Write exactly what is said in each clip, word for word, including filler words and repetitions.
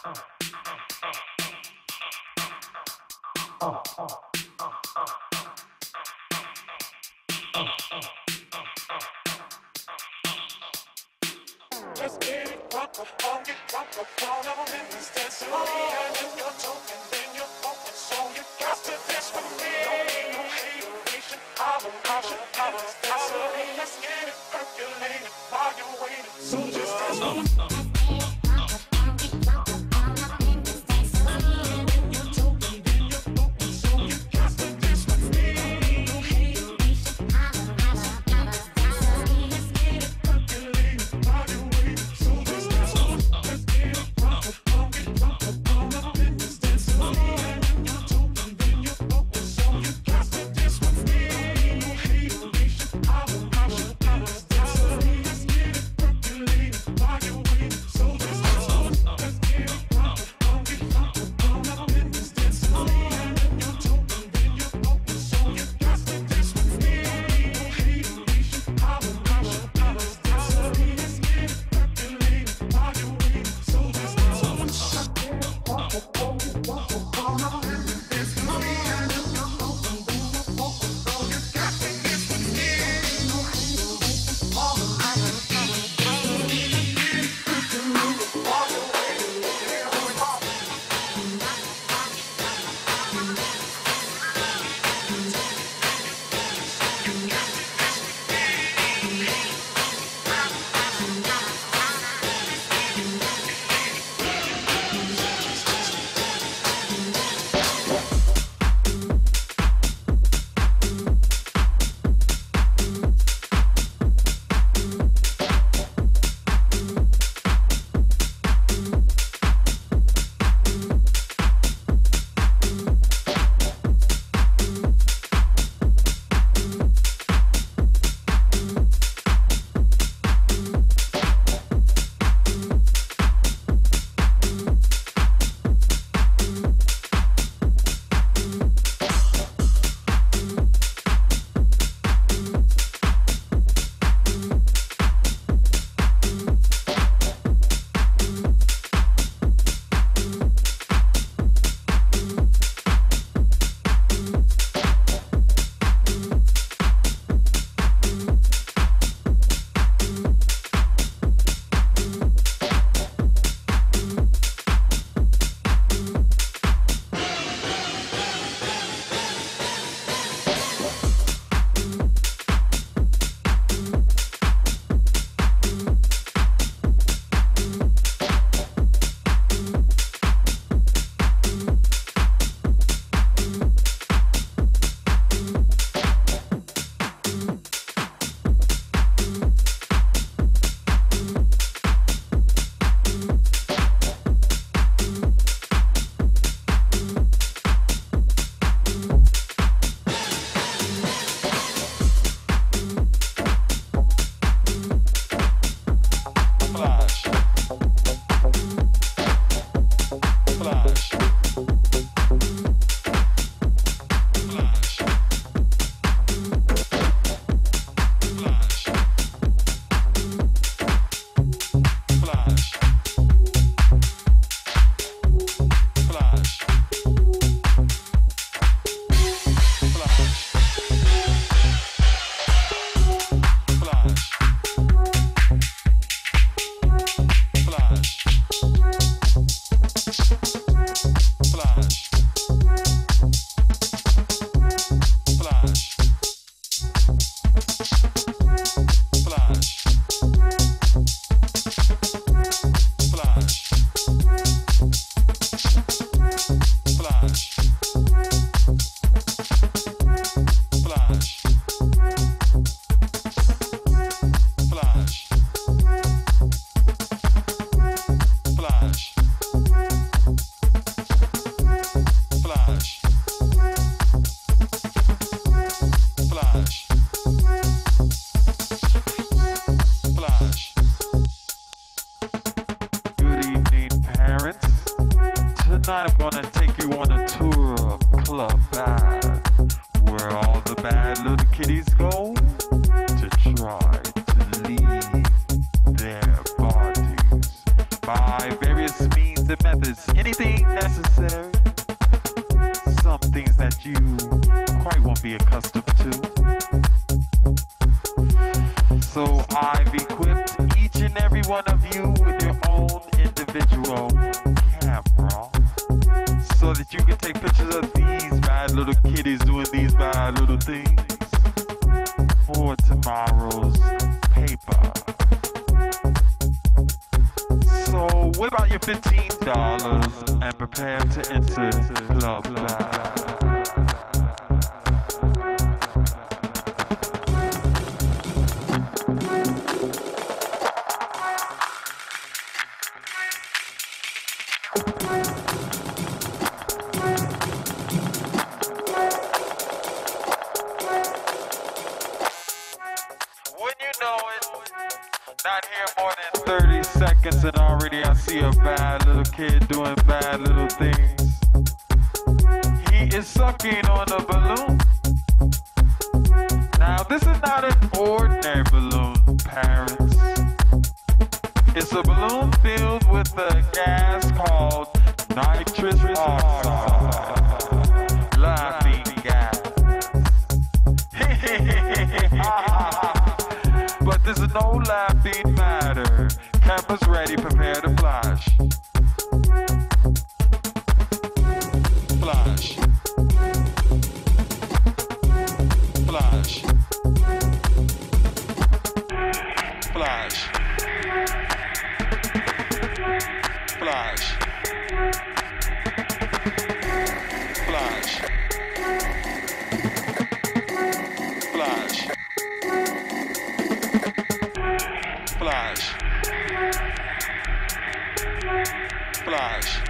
Just get it, rock the phone, get rock the phone, I'm in this dance with me. And if you're talking, then you're focused, so you got to dance with me. Don't need no hateration, I'm a caution, I'm a dance with me. Let's get it percolated while you're waiting, so just dance with me. I'm gonna take you on a tour of Club Bad, where all the bad little kitties go to try to leave their bodies by various means the methods, anything necessary. Some things that you quite won't be accustomed to. So I've equipped each and every one of you with your own individual camera, so that you can take pictures of these bad little kitties doing these bad little things for tomorrow's paper. So whip out your fifteen dollars and prepare to enter Club Live. Not here more than thirty seconds and already I see a bad little kid doing bad little things. He is sucking on a balloon. Now this is not an ordinary balloon, parents. It's a balloon filled with a gas called nitrous oxide. Laughing gas. But this is no laughing matter. Cameras ready, prepare to flash. Flash. Flash. Flash. Flash. Flash. Flash. Flash. Flash.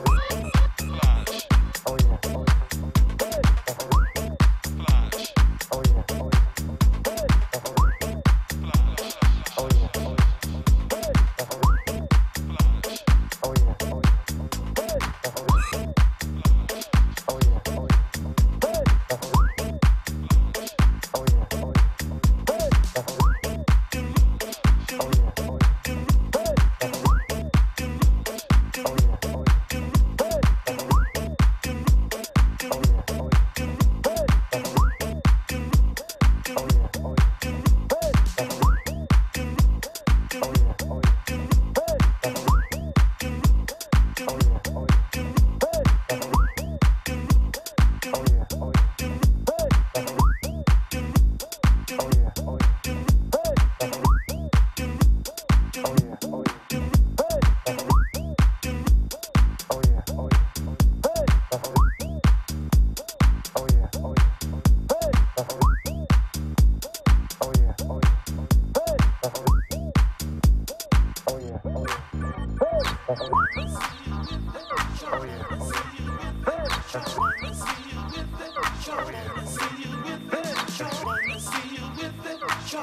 Flash.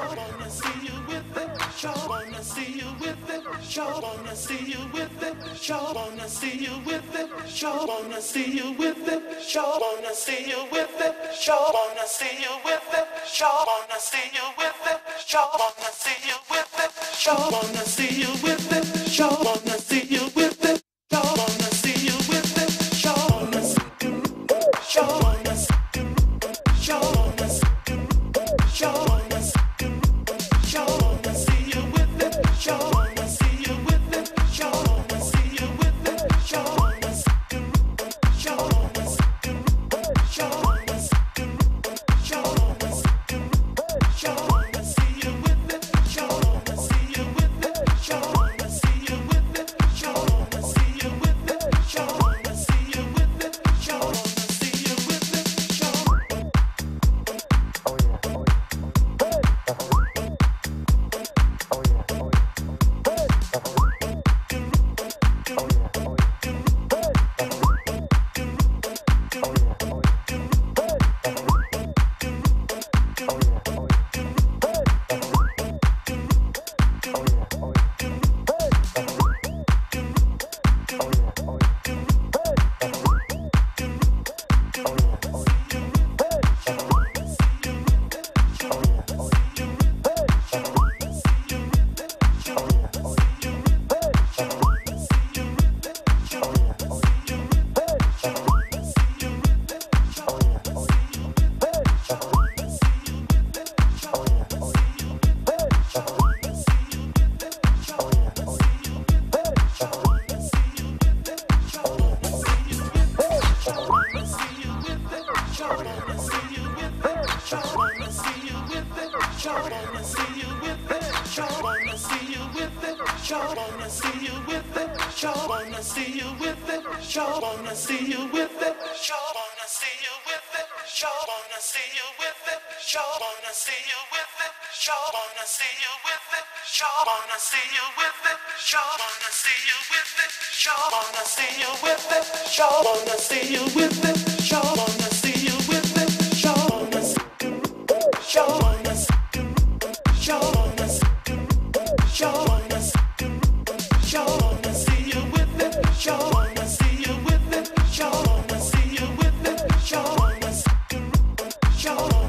wanna see you with it, sure wanna see you with it, sure wanna see you with it, sure wanna see you with it, sure wanna see you with it, sure wanna see you with it, sure wanna see you with it, sure wanna see you with it, sure wanna see you with it, sure wanna see you with it, sure wanna see you with it, sure wanna see you with it, sure wanna see sure wanna see sure wanna see sure wanna see sure wanna see you with it, sure wanna see you with it, sure wanna see you with it, sure wanna see sure wanna see sure wanna see sure wanna see sure wanna see you with it, sure wanna see you with it, sure wanna see you with it, sure wanna see you with it, sure wanna see you with it, sure wanna see you with it, sure Sure.